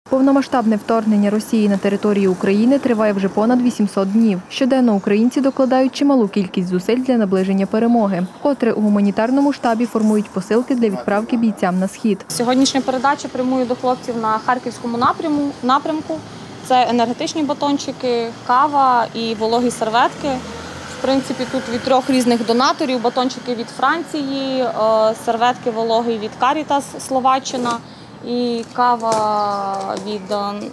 Повномасштабне вторгнення Росії на територію України триває вже понад 800 днів. Щоденно українці докладають чималу кількість зусиль для наближення перемоги. Вкотре у гуманітарному штабі формують посилки для відправки бійцям на схід. Сьогоднішня передача прямує до хлопців на Харківському напрямку. Це енергетичні батончики, кава і вологі серветки. В принципі, тут від 3 різних донаторів. Батончики від Франції, серветки вологі від Карітас, Словаччина і кава від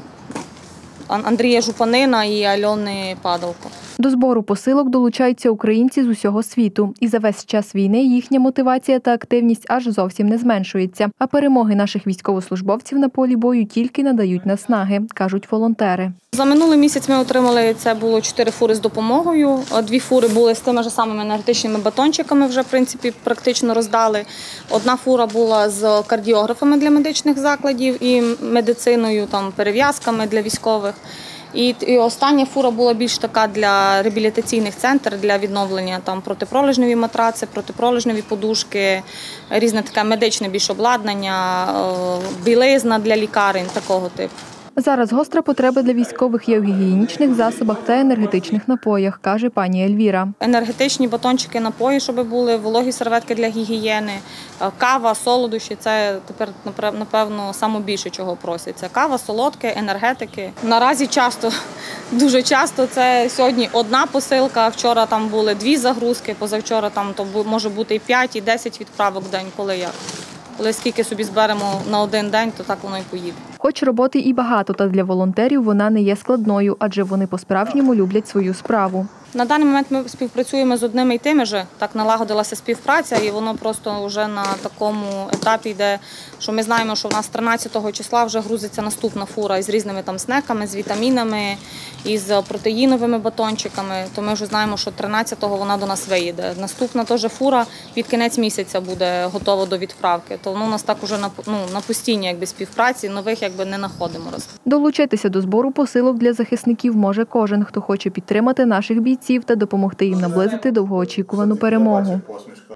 Андрія Жупанина і Альони Падалко. До збору посилок долучаються українці з усього світу. І за весь час війни їхня мотивація та активність аж зовсім не зменшується. А перемоги наших військовослужбовців на полі бою тільки надають наснаги, кажуть волонтери. За минулий місяць ми отримали, це було 4 фури з допомогою. 2 фури були з тими ж самими енергетичними батончиками, вже в принципі практично роздали. 1 фура була з кардіографами для медичних закладів і медициною, там, перев'язками для військових. І остання фура була більш така для реабілітаційних центрів, для відновлення там протипролежневі матраци, протипролежневі подушки, різне таке медичне більш обладнання, білизна для лікарень, такого типу. Зараз гостра потреба для військових є в гігієнічних засобах та енергетичних напоях, каже пані Ельвіра. Енергетичні батончики, напої, щоб були, вологі серветки для гігієни, кава, солодощі – це тепер, напевно, найбільше, чого просять. Це кава, солодке, енергетики. Наразі часто, дуже часто, це сьогодні 1 посилка, вчора там були 2 загрузки, позавчора там то може бути і 5, і 10 відправок в день, коли як. Коли скільки собі зберемо на 1 день, то так воно і поїде. Хоч роботи і багато, та для волонтерів вона не є складною, адже вони по-справжньому люблять свою справу. На даний момент ми співпрацюємо з одними і тими ж, так налагодилася співпраця, і воно просто вже на такому етапі йде, що ми знаємо, що в нас 13 числа вже грузиться наступна фура із різними там снеками, з вітамінами, із протеїновими батончиками, то ми вже знаємо, що 13-го вона до нас виїде. Наступна теж фура під кінець місяця буде готова до відправки, то воно у нас так уже на постійній співпраці, нових не знаходимо. Долучитися до збору посилок для захисників може кожен, хто хоче підтримати наших бійців та допомогти їм наблизити довгоочікувану перемогу.